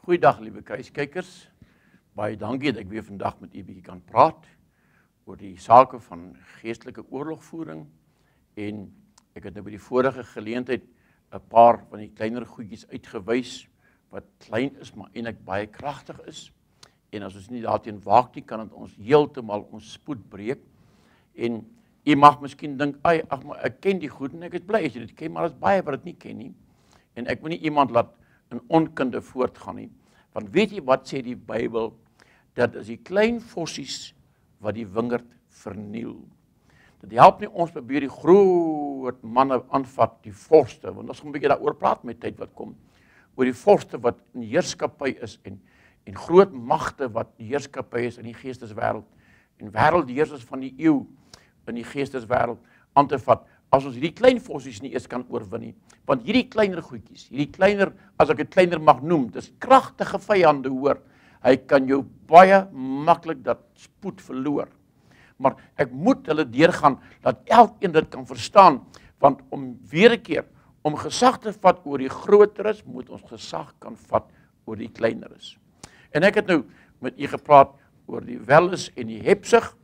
Goeiedag, liewe kruiskykers. Baie dankie dat ek weer vandag met u 'n bietjie kan praat oor die sake van geestelike oorlogvoering. En ek het nou by die vorige geleentheid 'n paar van die kleiner goedjies uitgewys wat klein is, maar eintlik baie kragtig is. En as ons nie daarteen waak nie, kan dit ons heeltemal ons spoed breek. En u mag miskien dink, ag maar ek ken die goed en ek is bly as jy dit ken, maar daar's baie wat dit nie ken nie. En ek wil nie iemand laat in onkunde voortgaan nie. Want weet jy wat sê die Bybel? Dat is die klein vossies wat die wingerd verniel. Dit help nie ons probeer die groot manne aanvat, die vorste, want ons gaan 'n bietjie daaroor praat met tyd wat kom, oor die vorste wat in heerskappy is en groot magte wat die heerskappy is in die geesteswêreld en wêreldheersers van die eeu in die geesteswêreld aan te vat. As ons hierdie klein vossies nie eens kan oorwin nie, want hierdie kleiner goedjies, hierdie kleiner, as ek dit kleiner mag noem, dis kragtige vyande, hoor. Hy kan jou baie maklik dat spoed verloor. Maar ek moet hulle deurgaan dat elkeen dit kan verstaan, want om weer 'n keer om gesag te vat oor die groteres, moet ons gesag kan vat oor die kleineres. En ek het nou met u gepraat oor die welles en die hebsug.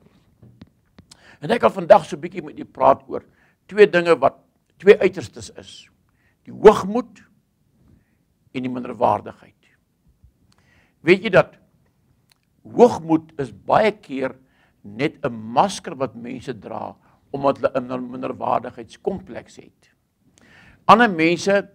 En ek gaan vandag so 'n bietjie met u praat oor twee dinge wat twee uiterstes is. Die hoogmoed en die minderwaardigheid. Weet jy dat hoogmoed is baie keer net 'n masker wat mense dra omdat hulle 'n minderwaardigheidskompleks het. Ander mense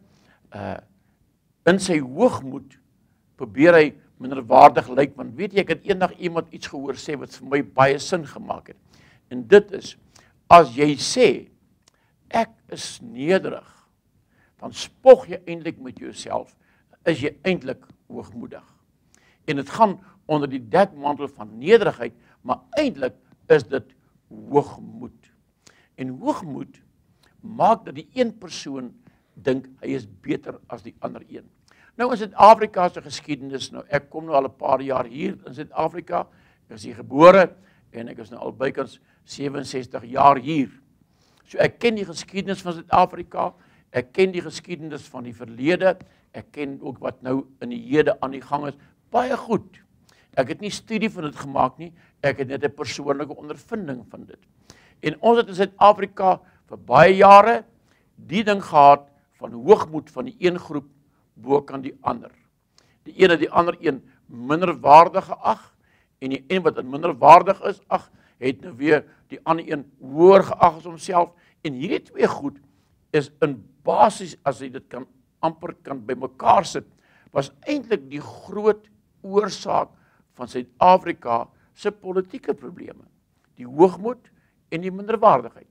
in sy hoogmoed probeer hy minderwaardig lyk, want weet jy, ek het eendag iemand iets gehoor sê wat vir my baie sin gemaak het. En dit is, as jy sê ek is nederig, dan spog jy eintlik met jouself, is jy eintlik hoogmoedig. En dit gaan onder die dekmantel van nederigheid, maar eintlik is dit hoogmoed. En hoogmoed maak dat die een persoon dink hy is beter as die ander een. Nou in Suid-Afrika se geskiedenis, nou ek kom nou al 'n paar jaar hier in Suid-Afrika, ek is hier gebore en ek is nou al bykans 67 jaar hier. So ek ken die geskiedenis van Suid-Afrika, ek ken die geskiedenis van die verlede, ek ken ook wat nou in die hede aan die gang is, baie goed. Ek het nie studie van dit gemaak nie, ek het net 'n persoonlike ondervinding van dit. En ons het in Suid-Afrika vir baie jare die ding gehad van hoogmoed van die een groep bokant die ander. Die een het die ander een minderwaardig geag en die een wat minderwaardig is, het nou weer die ander een hoër geag as homself. En hierdie twee goed is in basis, as jy dit amper kan bymekaar sit, was eintlik die groot oorsaak van Suid-Afrika se politieke probleme. Die hoogmoed en die minderwaardigheid.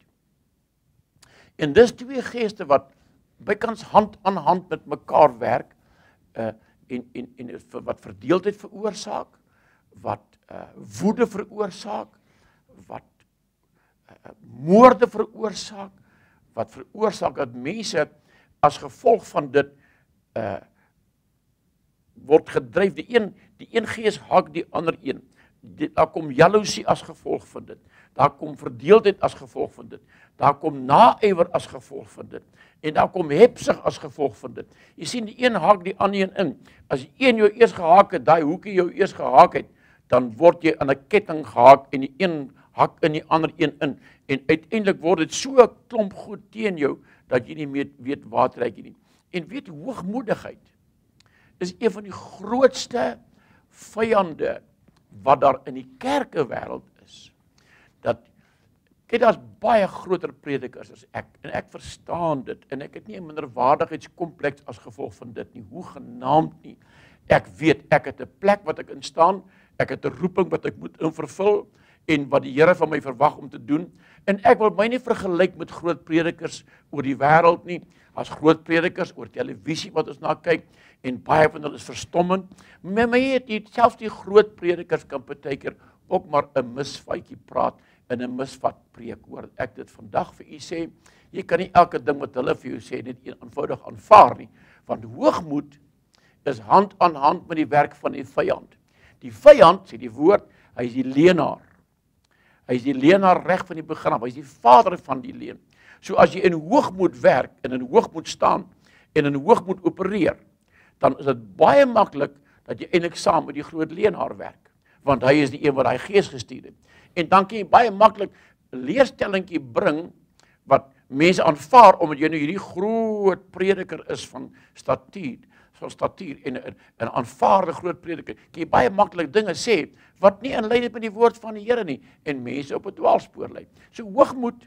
En dis twee geeste wat bykans hand aan hand met mekaar werk en wat verdeeldheid veroorsaak, wat woede veroorsaak, wat moorde veroorsaak, wat veroorsaak dat mense as gevolg van dit word gedryf. Die een gees haak die ander een. Daar kom jaloesie as gevolg van dit. Daar kom verdeeldheid as gevolg van dit. Daar kom naaiwer as gevolg van dit. En daar kom hebsug as gevolg van dit. Jy sien, die een haak die ander een in. As die een jou eers gehaak het, daai hoekie jou eers gehaak het, dan word jy aan 'n ketting gehaak en die een hak in die ander een in. En uiteindelik word dit so 'n klomp goed teen jou dat jy nie meer weet waar trek jy nie. En weet, hoogmoedigheid is een van die grootste vyande wat daar in die kerkewêreld is. Kyk, daar's baie groter predikers as ek, en ek verstaan dit, en ek het nie 'n minderwaardigheidskompleks as gevolg van dit nie, hoegenaamd nie. Ek weet, ek het 'n plek wat ek in staan, ek het 'n roeping wat ek moet vervul, en wat die Here van my verwag om te doen, en ek wil my nie vergelyk met groot predikers oor die wêreld nie, as groot predikers oor televisie wat ons na kyk, en baie van hulle is verstommend, maar my het selfs die groot predikers kan partykeer ook maar 'n misvatjie praat, en 'n misvat preek, hoor ek dit vandag vir u sê, jy kan nie elke ding wat hulle vir jou sê net eenvoudig aanvaar nie, want hoogmoed is hand aan hand met die werk van die vyand. Die vyand, sê die woord, hy is die leenaar. Hy is die leenaar reg van die begin af, hy is die vader van die leen. So as jy in hoogmoed werk, en in hoogmoed staan, en in hoogmoed opereer, dan is dit baie maklik dat jy eintlik saam met die groot leenaar werk, want hy is die een wat hy gees gestuur het. En dan kan jy baie maklik 'n leerstellingkie bring wat mense aanvaar omdat jy nou hierdie groot prediker is van statuur en 'n aanvaarde groot prediker. Kan jy baie maklik dinge sê wat nie in lyn is met die woord van die Here nie en mense op 'n dwaalspoor lei. So hoogmoed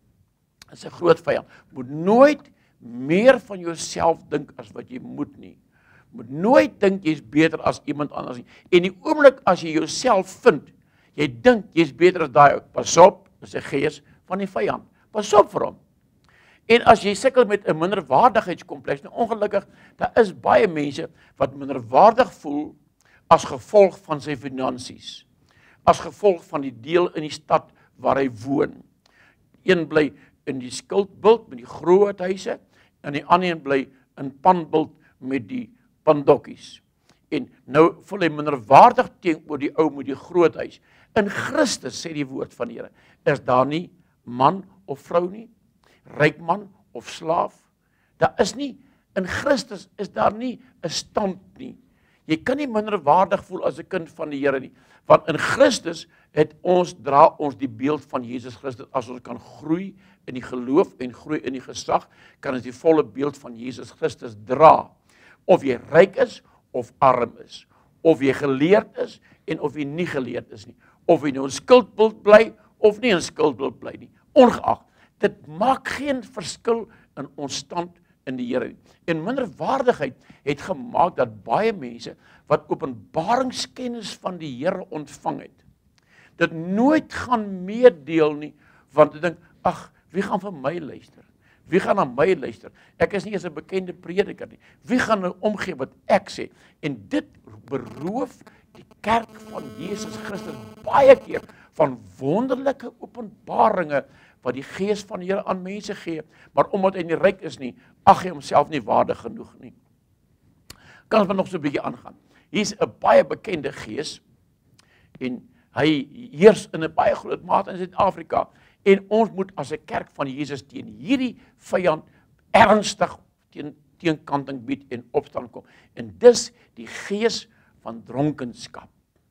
is 'n groot vyand. Moet nooit meer van jouself dink as wat jy moet nie. Moet nooit dink jy's beter as iemand anders nie. En die oomblik as jy jouself vind, jy dink jy's beter as daai ou. Pas op, dis 'n gees van die vyand. Pas op vir hom. En as jy sukkel met 'n minderwaardigheidskompleks, nou ongelukkig, daar is baie mense wat minderwaardig voel as gevolg van sy finansies, as gevolg van die deel in die stad waar hy woon. Een bly in die skildbult met die groot huise en die ander een bly in panbult met die pandokkies. En nou voel hy minderwaardig teenoor die ou met die groot huis. In Christus, sê die woord van die Here, is daar nie man of vrou nie, ryk man of slaaf. Daar is nie, in Christus is daar nie 'n stand nie. Jy kan nie minderwaardig voel as 'n kind van die Here nie, want in Christus dra ons die beeld van Jesus Christus. As ons kan groei in die geloof en groei in die gesag, kan ons die volle beeld van Jesus Christus dra. Of jy ryk is of arm is, of jy geleerd is en of jy nie geleerd is nie, of jy nou in skuldbult bly of nie in skuldbult bly nie, ongeag. Dit maak geen verskil in ons stand in die Here nie. En minderwaardigheid het gemaak dat baie mense wat openbaringskennis van die Here ontvang het, dit nooit gaan meedeel nie, want hulle dink, ag, wie gaan vir my luister? Wie gaan na my luister? Ek is nie eens 'n bekende prediker nie. Wie gaan nou omgee wat ek sê? En dit beroof die kerk van Jesus Christus baie keer van wonderlike openbaringe wat die gees van die Here aan mense gee, maar omdat hy nie ryk is nie, ag hy homself nie waardig genoeg nie. Kan ons nog so 'n bietjie aangaan. Hier's 'n baie bekende gees en hy heers in 'n baie groot mate in Suid-Afrika. En ons moet as 'n kerk van Jesus teen hierdie vyand ernstig teenkanting bied en opstaan kom. En dis die gees van dronkenskap.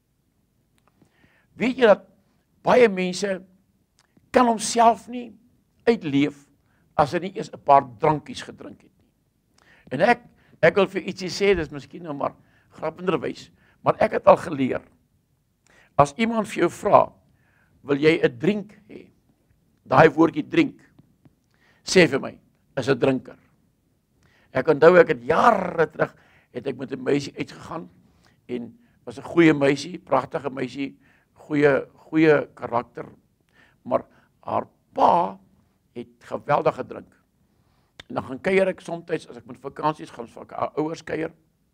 Weet jy dat baie mense kan homself nie uitleef as hy nie eers 'n paar drankies gedrink het nie. En ek wil vir ietsie sê, dis miskien nou maar grappenderwys, maar ek het al geleer, as iemand vir jou vra, wil jy 'n drink hê? Daai woordjie drink, sê vir my, is 'n drinker. Ek onthou ek het jare terug, het ek met 'n meisie uitgegaan, en was 'n goeie meisie, pragtige meisie, goeie karakter, maar haar pa het geweldig gedrink. En dan gaan kuier ek soms, as ek met vakansies gaan, vir haar ouers kuier,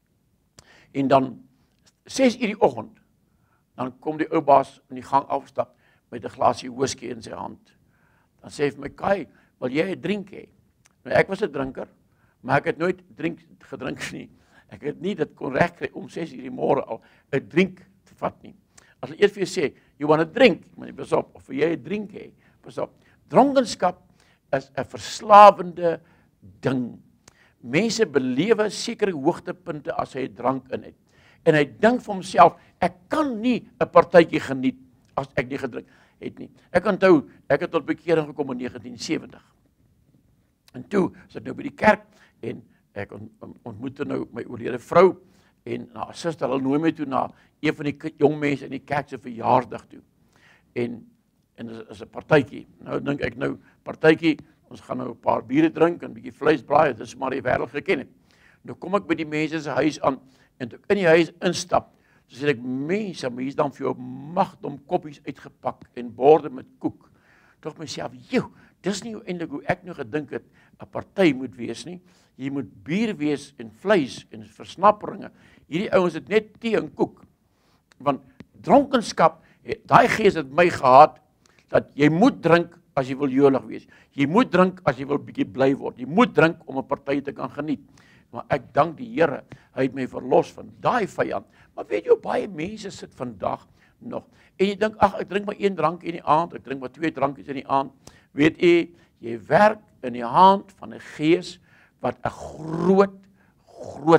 en dan 6 uur die oggend, dan kom die ou baas in die gang afstap met 'n glasie whisky in sy hand. Dan sê hy vir my, Kai, wil jy 'n drink hê? Nou ek was 'n drinker, maar ek het nooit gedrink nie. Ek het nie dit kon regkry om 6 uur die môre al 'n drink te vat nie. As hulle eers vir jou sê, you want a drink, maar jy pas op, of jy 'n drink hê, pas op. Dronkenskap is 'n verslawende ding. Mense belewe sekere hoogtepunte as hy drank in het. En hy dink vir homself, ek kan nie 'n partytjie geniet as ek nie gedrink het nie. Ek onthou, ek het tot bekering gekom in 1970. En toe is ek nou by die kerk en ek ontmoette nou my oorlede vrou en na 'n suster, hulle nooi my toe na een van die jong mense in die kerk se verjaarsdag toe. En is 'n partytjie. Nou dink ek nou, partytjie, ons gaan nou 'n paar biere drink en 'n bietjie vleis braai, dit is maar die wêreld geken het. Nou kom ek by die mense se huis aan en toe ek in die huis instap, so sê ek, mense, maar hier's dan vir jou magdom koppies uitgepak en borde met koek. Tog myself, joh, dis nie eintlik hoe ek nou gedink het 'n party moet wees nie. Jy moet bier wees en vleis en versnapperinge. Hierdie ouens het net tee en koek. Want dronkenskap, daai gees het my gehad dat jy moet drink as jy wil jolig wees. Jy moet drink as jy wil bietjie bly word. Jy moet drink om 'n party te kan geniet. Maar ek dank die Here, hy het my verlos van daai vyand. Maar weet jy, baie mense sit vandag nog en jy dink, ag, ek drink maar 1 drank in die aand, ek drink maar 2 drankies in die aand. Weet jy werk in die hand van 'n gees wat 'n groot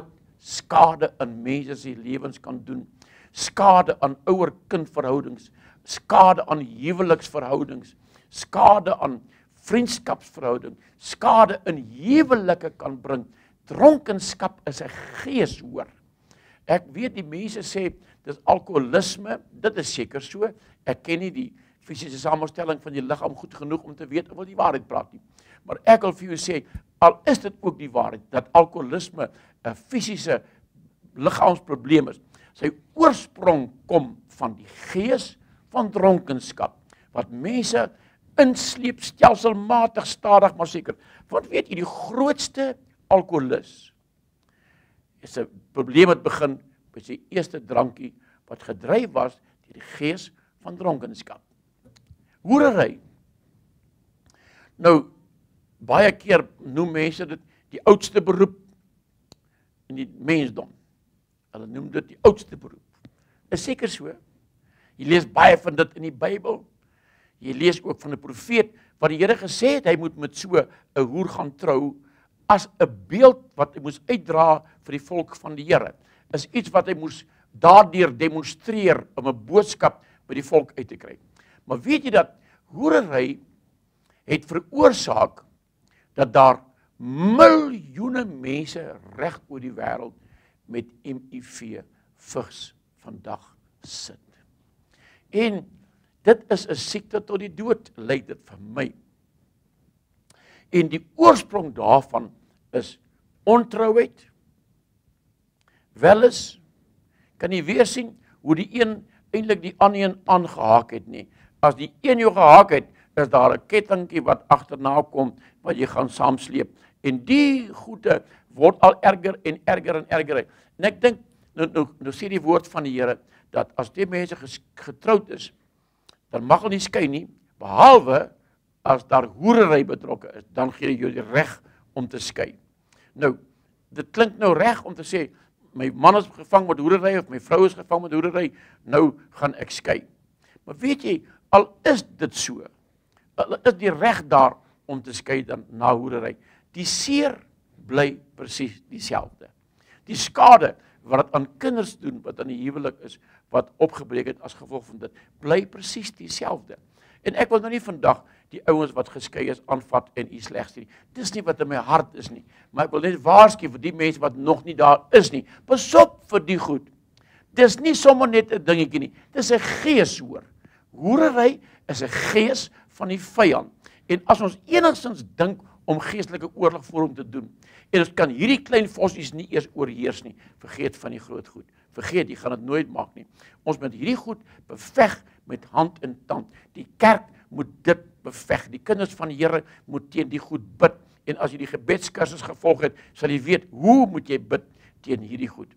skade aan mense se lewens kan doen, skade aan ouer-kind verhoudings, skade aan huweliksverhoudings, skade aan vriendskapsverhouding, skade in huwelike kan bring. Dronkenskap is 'n gees, hoor. Ek weet die mense sê dis alkoholisme, dit is seker so. Ek ken nie die fisiese samestelling van die liggaam goed genoeg om te weet of wil die waarheid praat nie. Maar ek wil vir jou sê, al is dit ook die waarheid dat alkoholisme 'n fisiese liggaamsprobleem is, sy oorsprong kom van die gees van dronkenskap wat mense insleep stelselmatig, stadig maar seker. Want weet jy, die grootste alkoholis is 'n probleem wat begin by sy eerste drankie wat gedryf was deur die gees van dronkenskap. Hoerery. Nou, baie keer noem mense dit die oudste beroep in die mensdom. Hulle noem dit die oudste beroep. Is seker so. Jy lees baie van dit in die Bybel. Jy lees ook van 'n profeet wat die Here gesê het hy moet met so 'n hoer gaan trou as 'n beeld wat hy moes uitdra vir die volk van die Here. Is iets wat hy moes daardeur demonstreer om 'n boodskap by die volk uit te kry. Maar weet jy dat hoerery het veroorsaak dat daar miljoene mense reg oor die wêreld met HIV vigs vandag sit. En dit is 'n siekte tot die dood, lyk dit vir my. En die oorsprong daarvan is ontrouheid. Welis kan jy weer sien hoe die een eintlik die ander een aangehaak het nie. As die een jou gehaak het, is daar 'n kettingkie wat agterna kom wat jy gaan saamsleep. En die goede word al erger en erger en erger. En ek dink nou sê die woord van die Here dat as die mense getroud is, dan mag hulle nie skei nie, behalwe as daar hoerery betrokke is, dan gee jy jou die reg om te skei. Nou, dit klink nou reg om te sê, my man is gevang met hoerery of my vrou is gevang met hoerery, nou gaan ek skei. Maar weet jy, al is dit so, al is die reg daar om te skei dan na hoerery, die seer bly presies dieselfde. Die skade wat dit aan kinders doen, wat aan die huwelik is, wat opgebreek het as gevolg van dit, bly presies dieselfde. En ek wil nou nie vandag die ouens wat geskei is aanvat en u slegs nie. Dis nie wat in my hart is nie. Maar ek wil net waarsku vir die mense wat nog nie daar is nie. Pas op vir die goed. Dis nie sommer net 'n dingetjie nie. Dis 'n gees, hoor. Hoerery is 'n gees van die vyand. En as ons enigstens dink om geestelike oorlogvoering te doen, en ons kan hierdie klein vossies nie eers oorheers nie, vergeet van die groot goed. Vergeet, jy gaan dit nooit maak nie. Ons moet hierdie goed beveg met hand en tand. Die kerk moet dit beveg. Die kinders van die Here moet teen die goed bid. En as jy die gebedskursus gevolg het, sal jy weet hoe moet jy bid teen hierdie goed.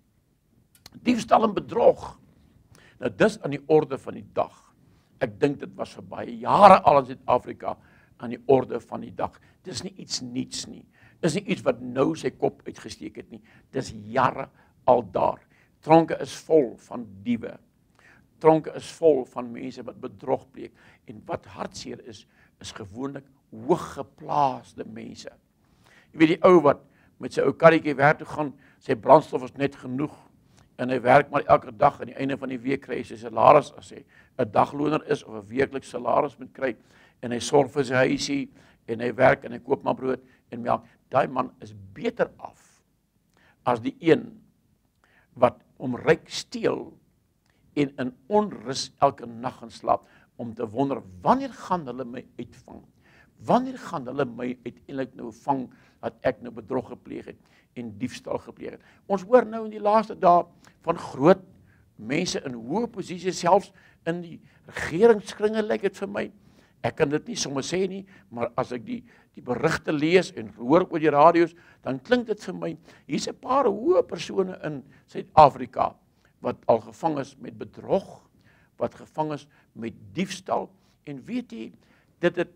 Diefstal en bedrog. Nou dis aan die orde van die dag. Ek dink dit was vir baie jare al in Suid-Afrika aan die orde van die dag. Dis nie iets niets nie. Dis nie iets wat nou sy kop uitgesteek het nie. Dis jare al daar. Tronke is vol van diewe. Tronke is vol van mense wat bedrog pleeg. En wat hartseer is gewoonlik hooggeplaasde mense. Jy weet die ou wat met sy ou karretjie werk toe gaan, sy brandstof is net genoeg, en hy werk maar elke dag, aan die einde van die week kry hy sy salaris, as hy 'n dagloner is, of 'n weekliks salaris moet kry, en hy sorg vir sy huisie, en hy werk, en hy koop maar brood, en melk. Daai man is beter af, as die een, wat om ryk steel, en in onrus elke nag gaan slaap, om te wonder, wanneer gaan hulle my uitvang? Wanneer gaan hulle my uiteindelik nou vang, dat ek nou bedrog gepleeg het, en diefstal gepleeg het? Ons hoor nou in die laaste dae, van groot mense in hoë posisies, selfs in die regeringskringe lyk dit vir my. Ek kan dit nie sommer sê nie, maar as ek die berigte lees en hoor oor die radio's, dan klink dit vir my, hier's 'n paar hoë persone in Suid-Afrika, wat al gevang is met bedrog, wat gevang is met diefstal, en weet jy, dit het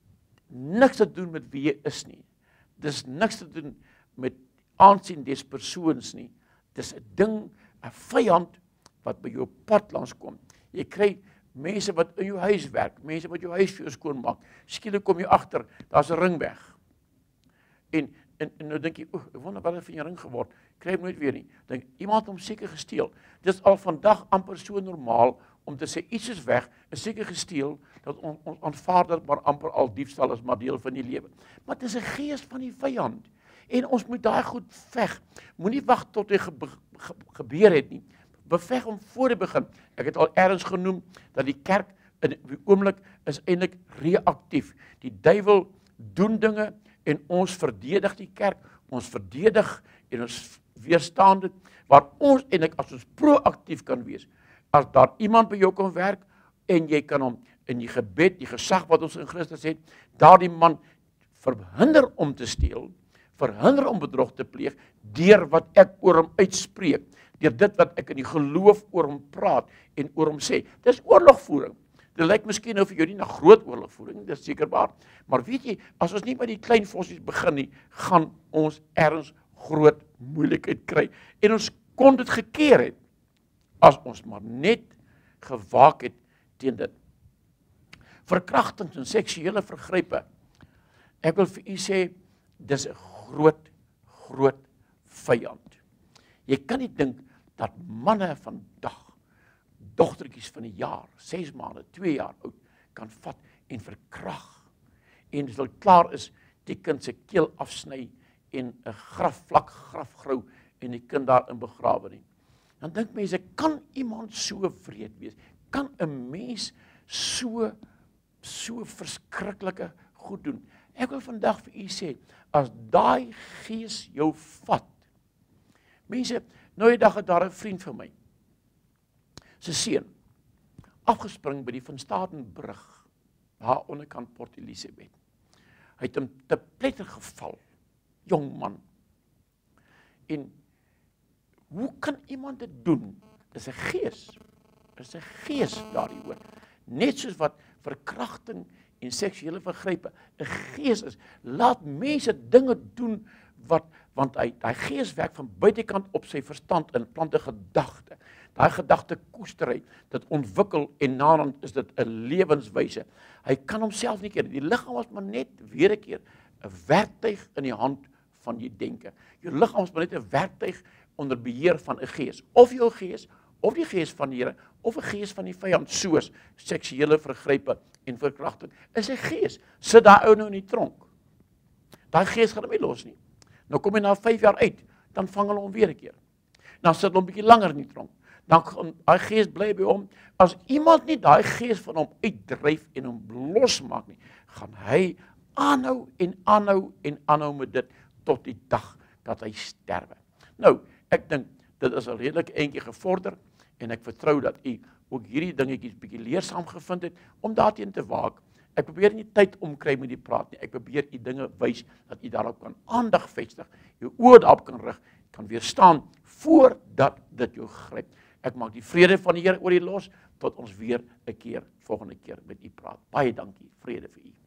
niks te doen met wie jy is nie. Dis niks te doen met aansien des persoons nie. Dis 'n ding, 'n vyand, wat by jou pad langs kom. Jy kry mense wat in jou huis werk, mense wat jou huis vir jou skoonmaak. Skielik kom jy agter, daar's 'n ring weg. En En nou dink jy, ek wonder wat het van jou ring geword. Kry hom nooit weer nie. Dink, iemand het hom seker gesteel. Dit is al vandag amper so normaal om te sê iets is weg, is seker gesteel, dat ons aanvaar dat maar amper al diefstal is maar deel van die lewe. Maar dit is 'n gees van die vyand. En ons moet daai goed veg. Moenie wag tot dit gebeur het nie. Beveg hom voor die begin. Ek het al ergens genoem dat die kerk in die oomblik is eintlik reaktief. Die duiwel doen dinge en ons verdedig die kerk, ons verdedig en ons weerstaan dit, waar ons eintlik as ons proaktief kan wees. As daar iemand by jou kan werk en jy kan hom in die gebed, die gesag wat ons in Christus het, daardie man verhinder om te steel, verhinder om bedrog te pleeg, deur wat ek oor hom uitspreek, deur dit wat ek in die geloof oor hom praat en oor hom sê. Dis oorlogvoering. Dit lyk miskien nou vir jou nie na groot oorlogvoering, dis seker waar. Maar weet jy, as ons nie by die klein vossies begin nie, gaan ons ergens groot moeilikheid kry. En ons kon dit gekeer het, as ons maar net gewaak het teen dit. Verkrachtings en seksuele vergrype. Ek wil vir u sê, dis 'n groot vyand. Jy kan nie dink dat manne vandag, dogtertjies van 'n jaar, 6 maande, 2 jaar oud, kan vat en verkrag. En as dit klaar is, die kind se keel afsny en 'n grafgrou en die kind daarin begrawe nie. Dan dink mense, kan iemand so wreed wees? Kan 'n mens so verskriklike goed doen? Ek wil vandag vir u sê, as daai gees jou vat. Mense, nou die dag het daar 'n vriend van my, sy seun, afgespring by die Van Stadenbrug, daar onderkant Port Elizabeth. Hy het hom te pletter geval, jong man. En hoe kan iemand dit doen? Dis 'n gees. Dis 'n gees daardie oor. Net soos wat verkrachting en seksuele vergrype 'n gees is. Laat mense dinge doen want hy gees werk van buitekant op sy verstand en plant 'n gedagte. Daai gedagte koester hy, dit ontwikkel en naderhand is dit 'n lewenswyse. Hy kan homself nie keer. Die liggaam was maar net weer 'n keer 'n werktuig in die hand van die denke. Jou liggaam is maar net 'n werktuig onder beheer van 'n gees. Of jou gees, of die gees van die Here, of 'n gees van die vyand, soos seksuele vergrype en verkrachting. Is 'n gees. Sit daai ou nou in die tronk. Daai gees gaan hom nie los nie. Nou kom hy na 5 jaar uit, dan vang hulle hom weer 'n keer. Dan sit hom 'n bietjie langer in die tronk. Dan gaan daai gees bly by hom. As iemand nie daai gees van hom uitdryf en hom losmaak nie, gaan hy aanhou en aanhou en aanhou met dit tot die dag dat hy sterwe. Nou, ek dink dit is al redelik eentjie gevorder en ek vertrou dat u ook hierdie dingetjies bietjie leersaam gevind het om daarteen te waak. Ek probeer nie tyd omkry met die praat nie. Ek probeer u dinge wys dat u daarop kan aandag vestig, jou oë daarop kan rig, kan weerstaan voordat dit jou gryp. Ek maak die vrede van die Here oor u los tot ons weer 'n keer volgende keer met u praat. Baie dankie. Vrede vir u.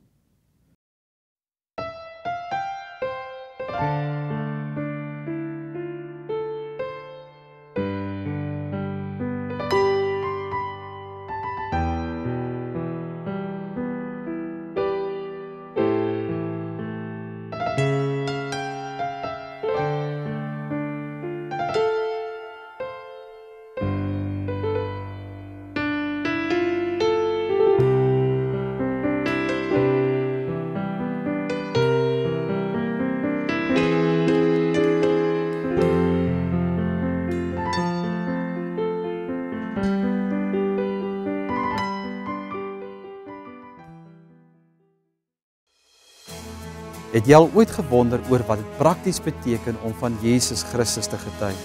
Het jy al ooit gewonder oor wat dit prakties beteken om van Jesus Christus te getuig?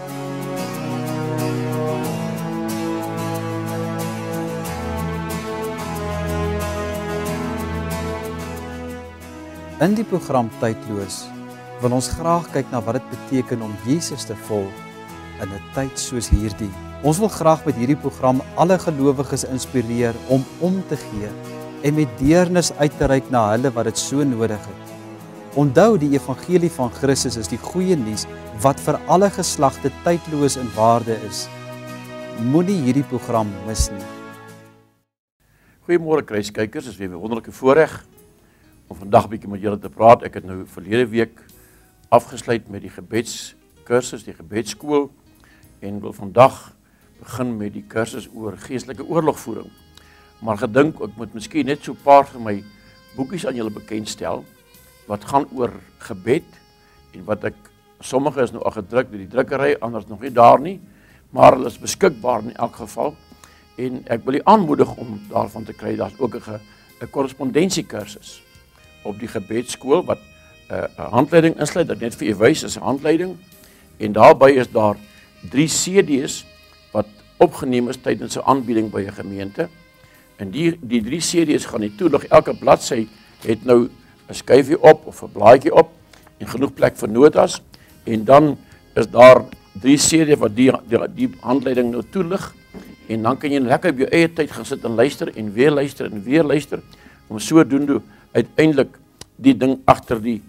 In die program Tydloos wil ons graag kyk na wat dit beteken om Jesus te volg in 'n tyd soos hierdie. Ons wil graag met hierdie program alle gelowiges inspireer om te gee en met deernis uit te reik na hulle wat dit so nodig het. Onthou, die evangelie van Christus is die goeie nuus wat vir alle geslagte tydloos in waarde is. Moenie hierdie program mis nie. Goeiemôre kruiskykers, dit is weer 'n wonderlike voorreg om vandag 'n bietjie met julle te praat. Ek het nou verlede week afgesluit met die gebedskursus, die gebedsskool, en wil vandag begin met die kursus oor geestelike oorlogvoering. Maar gedink, ek moet miskien net so 'n paar van my boekies aan julle bekendstel, wat gaan oor gebed, en wat sommige is nou al gedruk deur die drukkery, anders nog nie daar nie, maar hulle is beskikbaar in elk geval, en ek wil u aanmoedig om daarvan te kry. Daar's ook 'n korrespondensiekursus op die gebedsskool, wat 'n handleiding insluit, dat net vir u wys is 'n handleiding, en daarbey is daar 3 CD's wat opgeneem is tydens 'n aanbieding by 'n gemeente, en die 3 CD's gaan nie toelig. Elke bladsy het nou 'n skyfie op of 'n blaadjie op en genoeg plek vir notas, en dan is daar 3 CD's wat die handleiding nou toelig, en dan kan jy lekker op jou eie tyd gaan sit en luister en weer luister en weer luister, om sodoende uiteindelik die ding agter die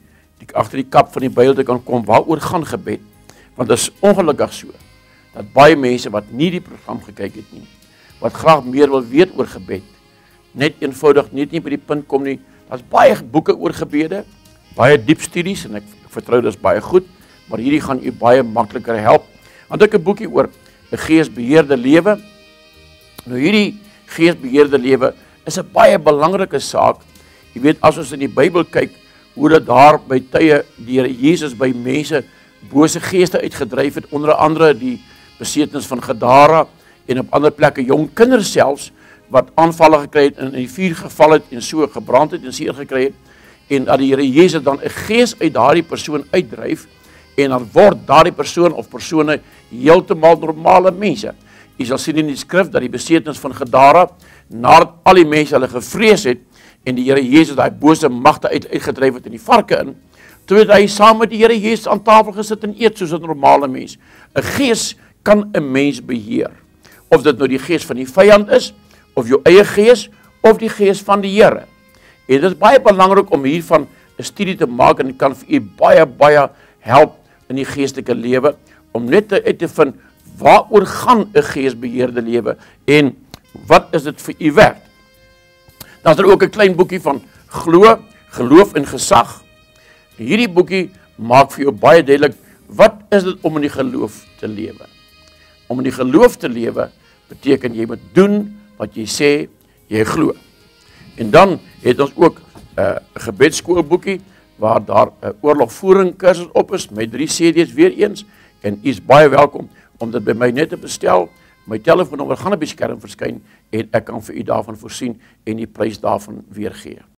kap van die Bybel te kan kom. Waaroor gaan gebed? Want dit is ongelukkig so dat baie mense wat nie die program gekyk het nie, wat graag meer wil weet oor gebed, net eenvoudig nie by die punt kom nie. Daar's baie boeke oor gebede, baie diep studies, en ek vertrou dit is baie goed, maar hierdie gaan u baie makliker help. Want ek 'n boekie oor 'n geesbeheerde lewe. Nou hierdie geesbeheerde lewe is 'n baie belangrike saak. Jy weet, as ons in die Bybel kyk, hoe dit daar by tye die Here Jesus by mense bose geeste uitgedryf het, onder andere die besetens van Gadara, en op ander plekke jong kinders selfs, wat aanvalle gekry het en in die vuur geval het, en so gebrand het en seer gekry het, en dat die Here Jesus dan 'n gees uit daardie persoon uitdryf, en dan word daardie persoon of persone heeltemal normale mense. Jy sal sien in die skrif dat die besetens van Gadara, nadat al die mense hulle gevrees het, en die Here Jesus daai bose magte uitgedryf het in die varke in, toe het hy saam met die Here Jesus aan tafel gesit en eet soos 'n normale mens. 'n Gees kan 'n mens beheer, of dit nou die gees van die vyand is, of jou eie gees, of die gees van die Here. En dit is baie belangrik om hiervan 'n studie te maak, en dit kan vir u baie help in die geestelike lewe, om net uit te vind, waaroor gaan 'n geesbeheerde lewe, en wat is dit vir u werd? Dan is ook 'n klein boekie van geloof en gesag. En hierdie boekie maak vir jou baie duidelik, wat is dit om in die geloof te lewe? Om in die geloof te lewe, beteken jy moet doen wat jy sê jy glo. En dan het ons ook 'n gebedsskoolboekie, waar daar 'n oorlogvoering kursus op is, met 3 CD's weer eens, en u is baie welkom om dit by my net te bestel. My telefoonnommer gaan op die skerm verskyn, en ek kan vir u daarvan voorsien, en die prys daarvan weergee.